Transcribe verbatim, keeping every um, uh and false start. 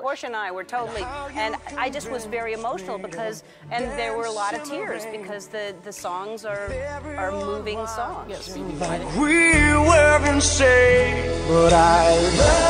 Portia and I were totally, and I just was very emotional because, and there were a lot of tears because the the songs are are moving songs. Yes. We were insane, but I.